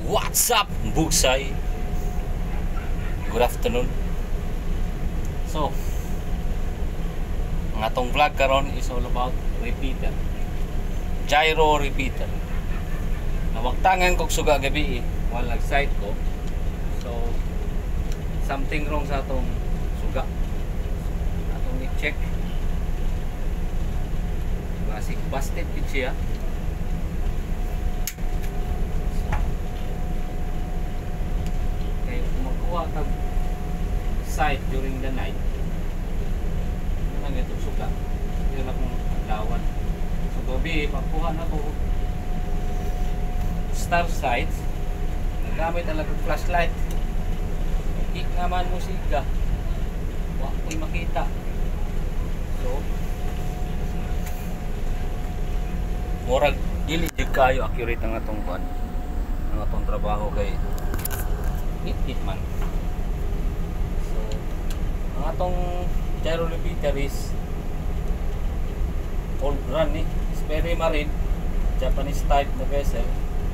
What's up, Bugsay? Good afternoon. So, ang atong vlog karon is all about repeater. Gyro repeater. Nawagtangan kog suga gabi while nag-site ko. So, something wrong sa atong suga. Atong i-check. Basic busted din siya. Kag site during the night ano itong suga yun akong aglawan so gabi pagkuha na ko star site nagamit ang lapit flashlight kik naman musika wala ko'y makita so murag dili jud kayo accurate ang atong buwan ang atong trabaho kay hit man. So, ang atong gyro repeater is old run ni Sperry Marine Japanese type na vessel.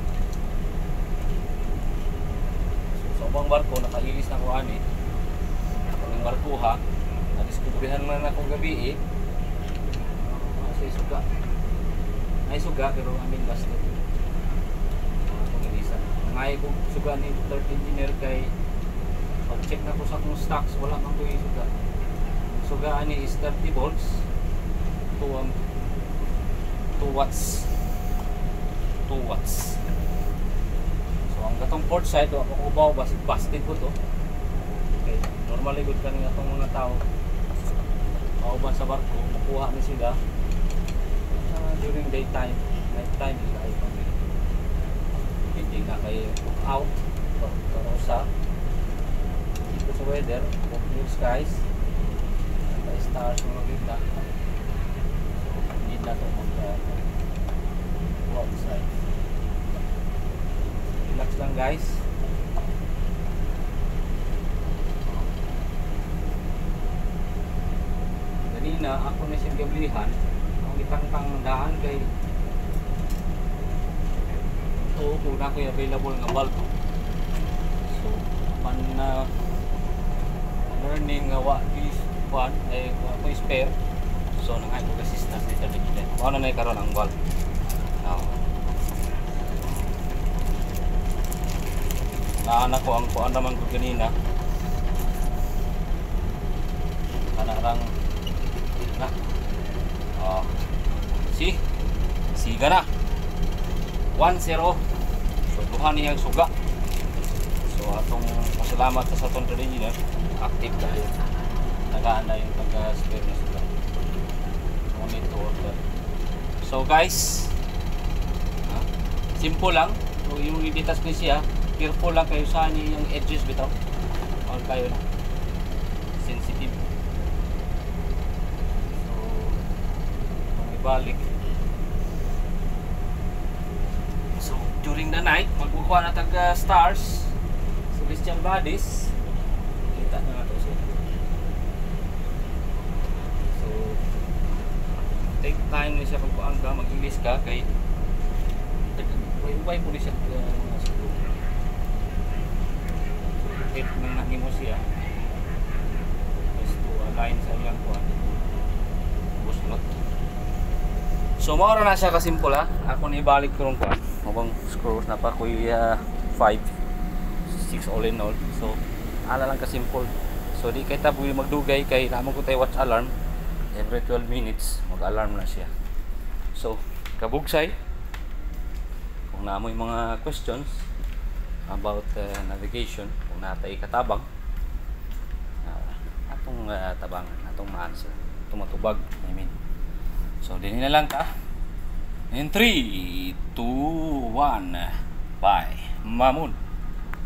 So, bang barko nakailis na ko ani. Ang barko ha, nadiskubrihan man ako gabi kasi suga. Ay suga pero amin basta. Ngay ko suga ni third engineer kay pag-check na ko sa akong stocks wala man ko suga. Suga ani is 30 volts to 2 watts. 2 watts. So ang gatong port side ako ubaw basig busted ko to. Okay, normally good kaning atong mga tao. Kauban sa barko, makuha ni sila during daytime, night time nila ay hindi na kayo out pero sa dito sa weather blue skies may stars na makita hindi na ito outside relax lang guys kanina ako na siyang gablihan ang itang daan kay so kung na ko yung available nga bulb so man na learning nga wa is one ay ako spare so nangay ko resistance dito dito ano na karon ang bulb now naana ko ang kuan naman ko kanina kanarang na siga na 1-0 so duha niyang suga so atong pasalamat sa atong engineer active dahil nagaan na yung taga-spare na suga monitor so guys simple lang so yung i-detach ni siya careful lang kayo sa niya yung edges bitaw all kayo na sensitive so kung ibalik during the night, magkukuha na taga stars celestial bodies kita na nato siya so take time ni siya pagkuhaan ka mag-English ka kay way po siya hit nang nahimo siya just to align sa iyang kuhaan buslot so maura na siya kasimple ha ako na ibalik ko rin kuhaan mabang screws na pa kuy 5 6 all in all so ala lang ka simple so di kay taboy magdugay kay namo ko tay watch alarm every 12 minutes mag alarm na siya so kabugsay kung namoy mga questions about navigation kung natay katabang atong tabangan atong ma-answer tumatubag I mean so dinhi na lang ka in 3, 2, 1 bye Mahmud.